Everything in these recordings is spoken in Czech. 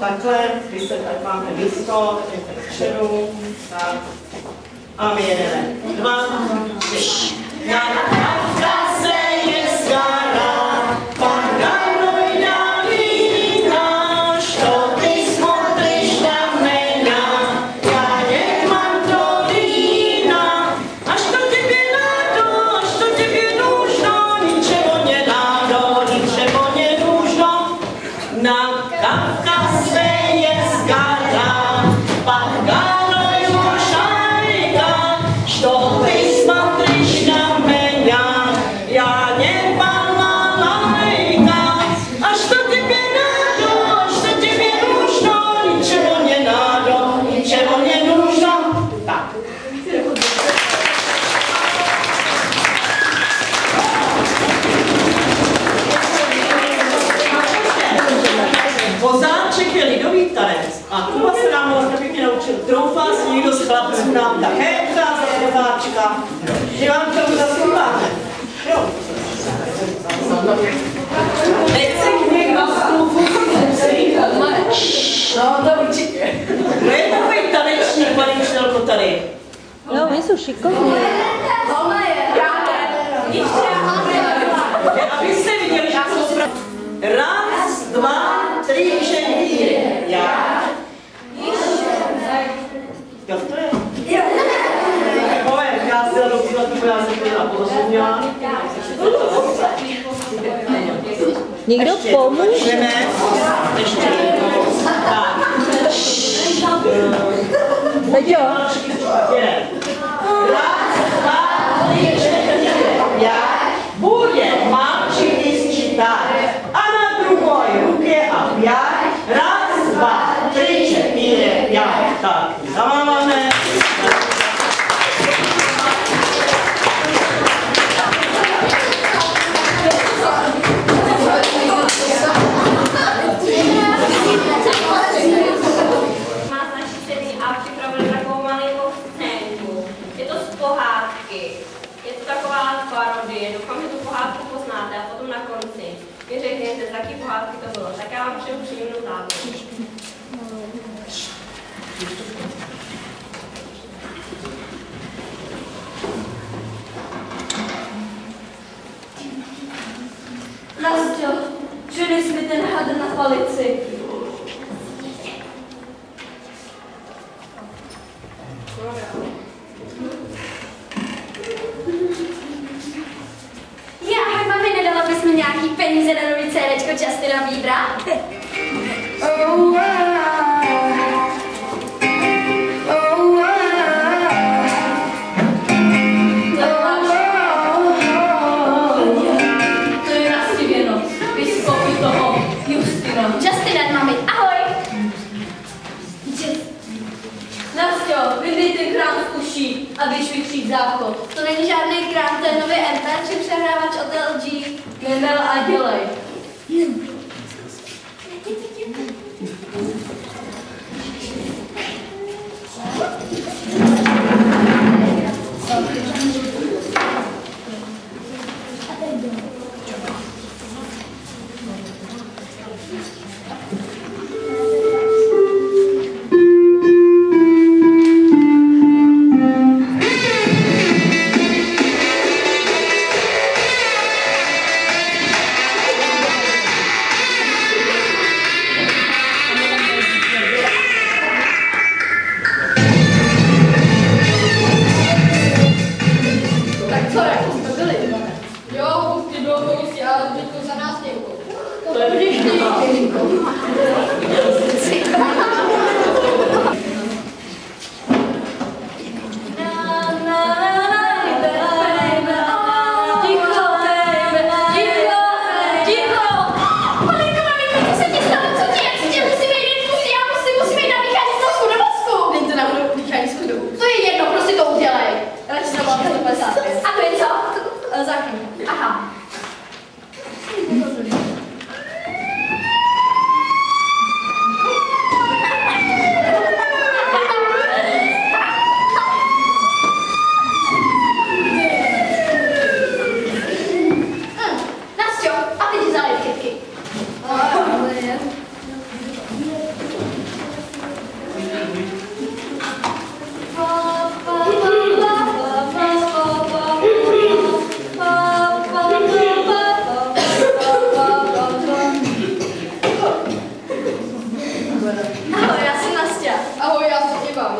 takhle, když se tak máme místo, jdete vpředu, tak. A my jedeme. 2, 3. Na Kavkaze je stará, Parganuj na vína, što ty смотришь на меня, я не мандолина. А что тебе надо, что тебе нужно, ничего не надо, ничего не нужно. На Кавказе есть гора, Паргаnuj лошадка, что ты смотришь на меня, я не балалайка. А что тебе надо, что тебе нужно, ничего не надо, ничего не нужно. Так. Kozáček je lidový tanec a Kuba se nám vlastně pěkně naučil. Troufá si někdo z chlapců nám také ukázat kozáčka, že vám to zaslouváte. Jo. Nechce někdo z klubu si? No, to určitě. Kdo je takový tanečník, paní učitelko, tady? No, oni jsou šikovní. Ona je. Abyste viděli, že jsou správně. 1, 2, 3, 4. Já. Jo, to je. Povím, já si dám příklad, já jsem to dělala porozuměla. Někdo pomůže? Ještě jednou. Tak. Peťo. 1, 2, 3, 4. Já. Bude málčiny sčítat. A na druhé ruce a 5. 1, 2, 3, 4, 5. Tak, zamáváme. A připravili takovou malinkou scénku. Je to z pohádky. Je to taková parodie. Doufám, že tu pohádku poznáte a potom na konci mi řekněte, z jaký pohádky to bylo. Tak já vám přeju příjemnou zábavu. Nastě, přines mi ten had na palici. Já, mami, nedala bys mi nějaký peníze na nový CDčko Justina Biebera? To je nastivěno. Vyskopi toho Justina. Justin, mami, ahoj! Nastě, vydej ten krán v uší a běž vytřít záchod. To není žádný krám, to je nový MP3 přehrávač od LG. Nemel a dělej.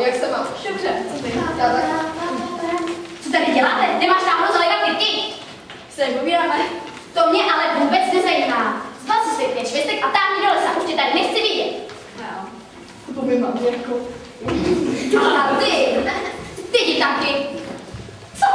jak se máš? Dobře, co ty? Já tak. Co tady děláte? Nemáš náhodou zalévat kytky? Se povídáme. To mě ale vůbec nezajímá. Zbal si svých 5 švestek a táhni do lesa, už tě tady nechci vidět. To by mám jako. A ty jdi taky. Co?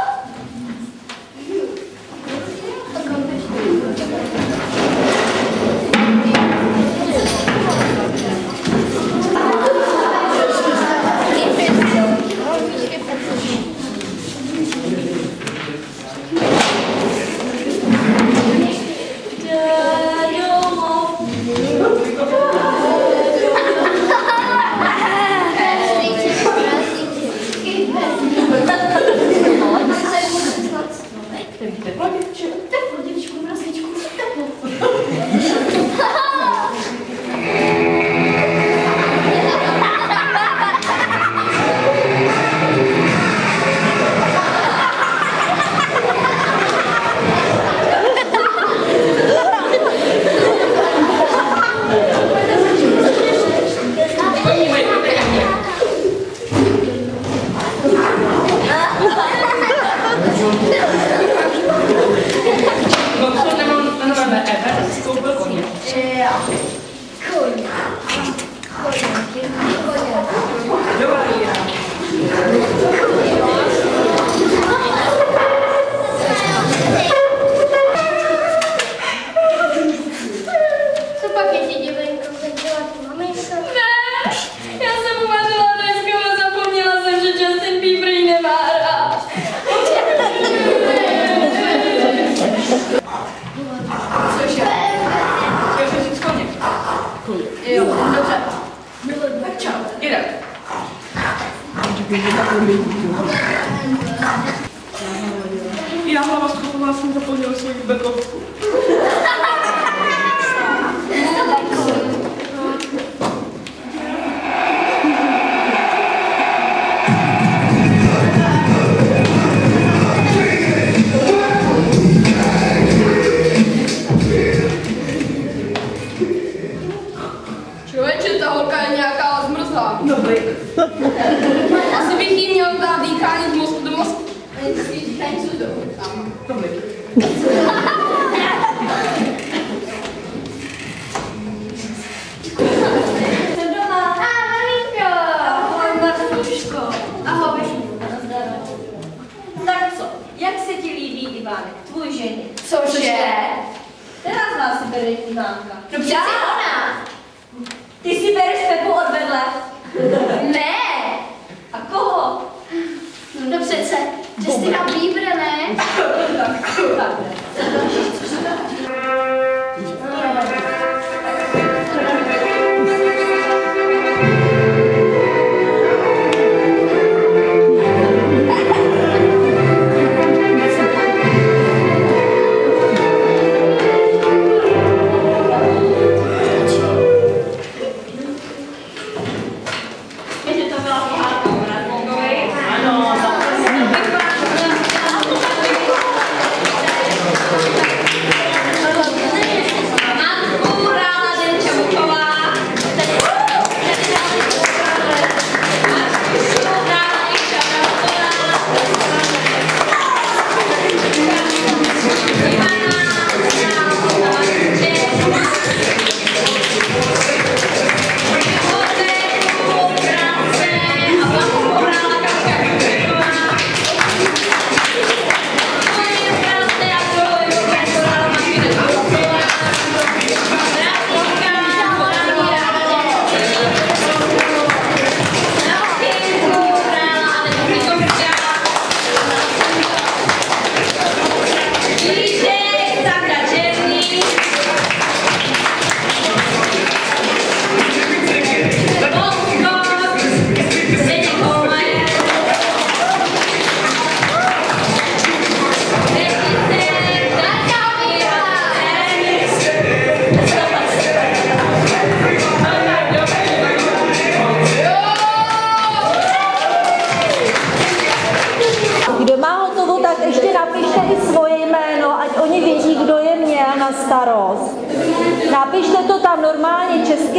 Já hlava schovala jsem zapomněla svoji bekovku. Člověče, ta holka je nějaká zmrzlá. Dobrý. Asi bych jí měl dát dýchání z mozku do mozku. A něco si dýchání z do. Dobrý. Jsem doma. Maminko! Ahoj, Martuško. Ahoj. Tak co, jak se ti líbí Ivánek, tvůj ženich? Cože? Která z nás si bere Ivánka? No přeci ona. Ty si bereš Pepu od vedle. Ne. A koho? No přece, Justina Bieber, ne? Tak.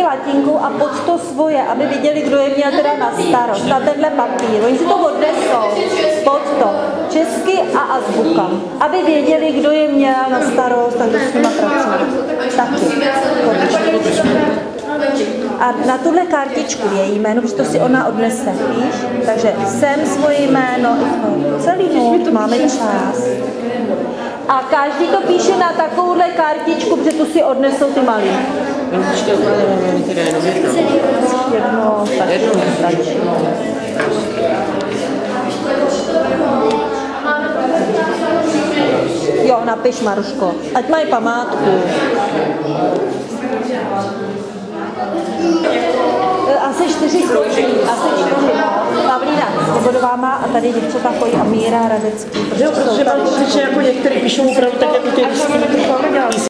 latinku a pod to svoje, aby viděli, kdo je měl teda na starost, na tenhle papír. Oni si to odnesou pod to, česky a azbuka, aby věděli, kdo je měl na starost, takže s nima pracovat. Taky. A na tuhle kartičku je jméno, protože to si ona odnese, víš? Takže sem svoje jméno i tvoje. Celý noc máme čas. A každý to píše na takovouhle kartičku, protože tu si odnesou ty malí. Jedno stačí. Jo, napiš, Maruško, ať mají památku. Asi 4 kroky, no. Pavlína Svobodová má a tady děvčata chodí a Míra Radecký. Protože mám pocit, že jako některý píšou opravdu tak, jako ty